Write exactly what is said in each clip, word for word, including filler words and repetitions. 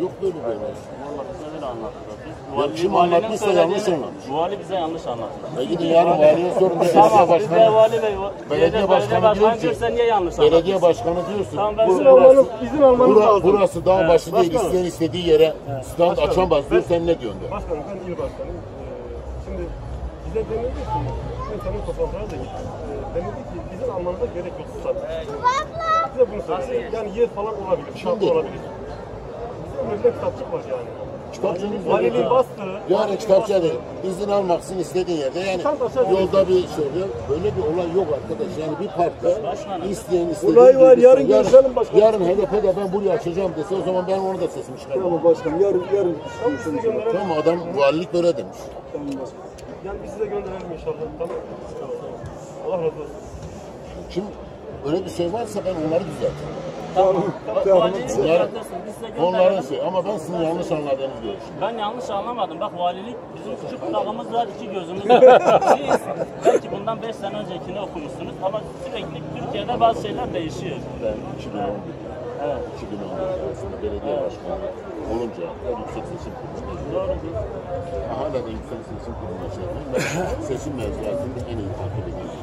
Yok böyle böyle. Vallahi bize öyle anlattılar. Ya kim anlatmışsa yanlış anlatmış. Vali bize yanlış anlattılar. E gidin yarın valiye sorun. Tamam, Belediye biz de başkanı. vali ve Belediye başkanı diyor ki. Sen niye yanlış anlattın? Belediye başkanı diyorsun. Tamam, ben bu- izin almanız, izin almanız Bura, lazım. burası dağ başı değil. Başkanım. İsteyen istediği yere stand Başkanım. açamaz diyor. Sen ne diyorsun? De. Başkanım ben il başkanıyım. Ee, şimdi bize denildi ki, ben senin toplantılara da gittim. Ee, denildi ki izin almanıza gerek yok zaten. Bize bunu söyledi. Yani yer falan olabilir, şartlı olabilir. Bizim önümüzde kitapçık var yani. Kitapçınız Valiliğin bastığı. Yani kitapçı değil. İzin almaksın istediğin yerde. Yani yolda bir şey oluyor. Böyle bir olay yok arkadaş. Yani bir parkta isteyen istediğin Olay var, gibi- yarın görüşelim başkanım. Yarın H D P'de ben buraya açacağım dese o zaman ben onu da sesimi çıkarırım. Tamam başkanım, yarın yarın. Size gönderelim. Tamam adam valilik böyle demiş. Tamam başkanım. Yani biz size gönderelim inşallah. Tamam. Allah razı olsun. Şimdi öyle bir şey varsa ben onları düzeltirim. Tamam. Tamam. Valiliği Onların, düzeltirsin, biz size onların gönderelim. şey ama ben sizin yanlış anladığınızı görüyorum. Ben yanlış anlamadım. Bak valilik bizim küçük kulağımız var, iki gözümüz var. Siz belki bundan beş sene öncekini okumuşsunuz ama sürekli Türkiye'de bazı şeyler değişiyor. Ben iki bin on bir, Evet. iki bin on bir arasında belediye başkanı olunca yüksek seçim kuruluna Doğru. hala da yüksek seçim kuruluna çektim. Ben seçim mevzuatını en iyi takip ediyorum.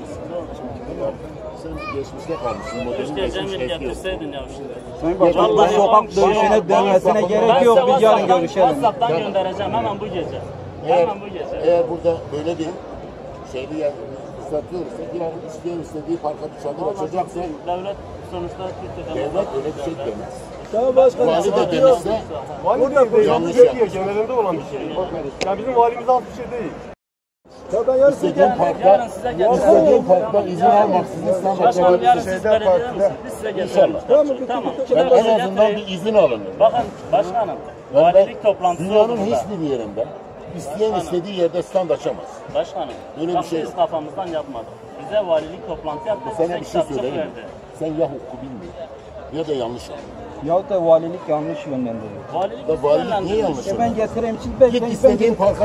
Sen geçmişte kalmışsın. Modern Keşke geçmiş Cemil eski yok. getirseydin ya şimdi. Sayın Başkanım, bu Vallahi sokak bak- dövüşüne denmesine Ben gerek size yok. Biz yarın WhatsApp'tan- görüşelim. WhatsApp'tan göndereceğim hemen bu gece. Eğer, Hemen bu gece. eğer burada böyle bir şeyli yer ıslatıyorsa yarın isteyen istediği parka bir çadır açacaksa Devlet sonuçta Türkiye'de devlet öyle bir şey demez. Tamam başkanım. Vali de demişse Vali Burada değil, yanlış Türkiye yapmış. genelinde olan bir şey. Yani bizim valimiz az bir şey değil. Ya ben yarın size istediğin yarın parkta size geleceğim. istediğin parkta izin almaksızın stand Başkanım yarın açabilirsin. siz belediye misiniz? Biz size getirelim. İnşallah. Tamam. Ben en azından bir izin alınır. Bakın başkanım, Ben, valilik toplantısı dünyanın olduğunda. hiçbir yerinde isteyen istediği yerde stand açamaz. Başkanım, Böyle bak bir şey biz yok. kafamızdan yapmadık. Bize valilik toplantı yaptı, Sana bize bir şey kitapçık söyleyeyim mi? verdi. Sen ya hukuku bilmiyorsun ya da yanlış anlıyorsun. Yahut da valilik yanlış yönlendiriyor. Valilik Da bizi valilik niye yönlendirmiş. yanlış E ben anlıyor? getireyim siz ben Git ben- istediğin parka.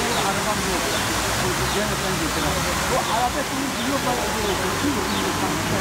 Bu araba şimdi biliyor